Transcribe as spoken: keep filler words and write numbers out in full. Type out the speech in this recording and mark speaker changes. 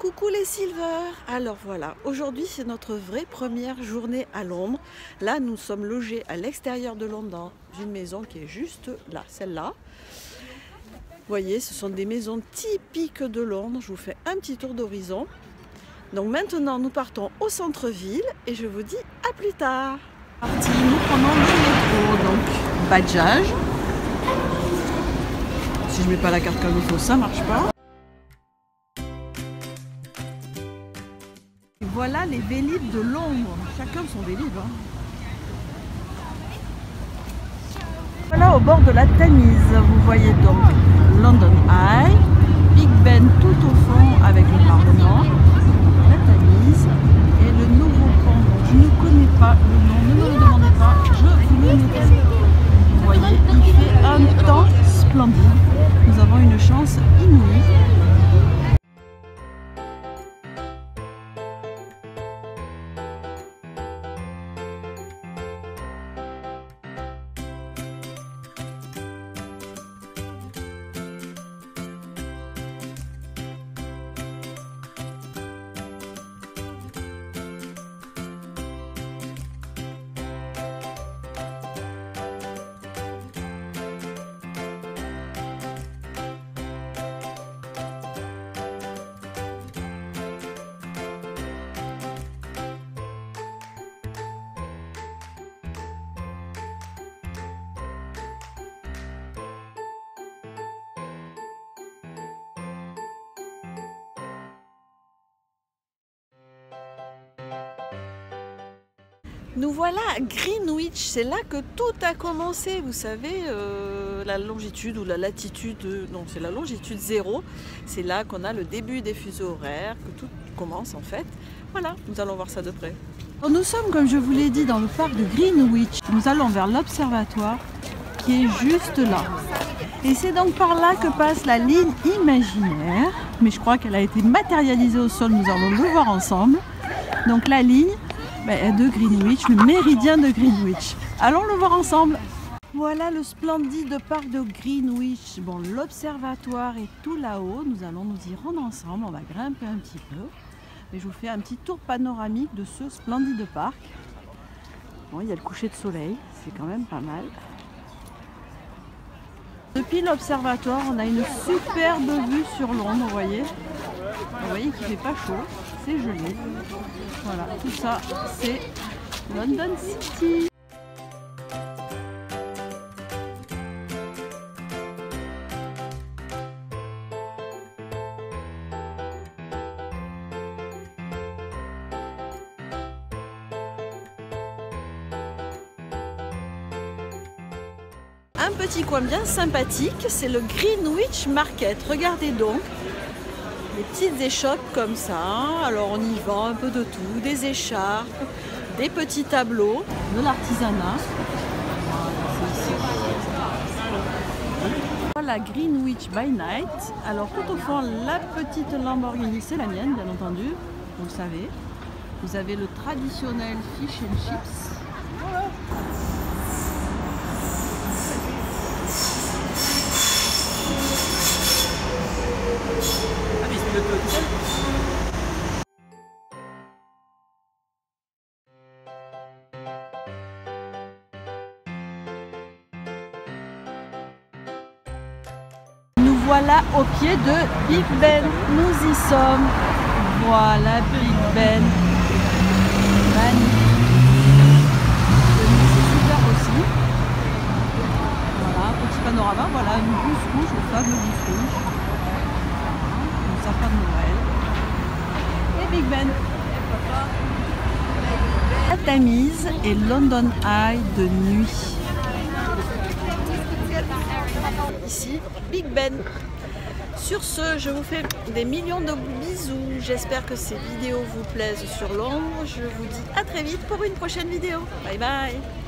Speaker 1: Coucou les Silver. Alors voilà, aujourd'hui c'est notre vraie première journée à Londres. Là nous sommes logés à l'extérieur de Londres dans une maison qui est juste là, celle-là. Vous voyez, ce sont des maisons typiques de Londres. Je vous fais un petit tour d'horizon. Donc maintenant nous partons au centre-ville et je vous dis à plus tard. Parti, nous prenons le métro, donc Badgeage. Si je mets pas la carte comme il faut, ça marche pas. Voilà les Vélib de Londres, chacun son Vélib. Hein. Voilà au bord de la Tamise, vous voyez donc London Eye, Big Ben tout au fond avec le Parlement, la Tamise et le nouveau pont. Je ne connais pas le nom, ne me le demandez pas, je vous le mettrai. Vous voyez, il fait un temps splendide, nous avons une chance inouïe. Nous voilà à Greenwich, c'est là que tout a commencé, vous savez, euh, la longitude ou la latitude, non c'est la longitude zéro, c'est là qu'on a le début des fuseaux horaires, que tout commence en fait. Voilà, nous allons voir ça de près. Nous sommes, comme je vous l'ai dit, dans le parc de Greenwich. Nous allons vers l'observatoire qui est juste là. Et c'est donc par là que passe la ligne imaginaire, mais je crois qu'elle a été matérialisée au sol, nous allons le voir ensemble. Donc la ligne de Greenwich, le méridien de Greenwich. Allons le voir ensemble. Voilà le splendide parc de Greenwich. Bon, l'observatoire est tout là-haut. Nous allons nous y rendre ensemble. On va grimper un petit peu. Et je vous fais un petit tour panoramique de ce splendide parc. Bon, il y a le coucher de soleil. C'est quand même pas mal. Depuis l'observatoire, on a une superbe vue sur Londres, vous voyez. Vous voyez qu'il ne fait pas chaud, c'est gelé. Voilà, tout ça, c'est London City. Un petit coin bien sympathique, c'est le Greenwich Market. Regardez donc, les petites échoppes comme ça. Alors on y vend un peu de tout, des écharpes, des petits tableaux, de l'artisanat. Voilà Greenwich by Night. Alors tout au fond, la petite Lamborghini, c'est la mienne bien entendu, vous le savez. Vous avez le traditionnel fish and chips. Nous voilà au pied de Big Ben. Nous y sommes. Voilà Big Ben. Magnifique. C'est super aussi. Voilà, petit panorama. Voilà, une blouse rouge, le fameux blouse rouge. Un sapin de Noël. Et Big Ben. La Tamise et London Eye de nuit. Ici, Big Ben. Sur ce, je vous fais des millions de bisous. J'espère que ces vidéos vous plaisent sur Londres. Je vous dis à très vite pour une prochaine vidéo. Bye bye.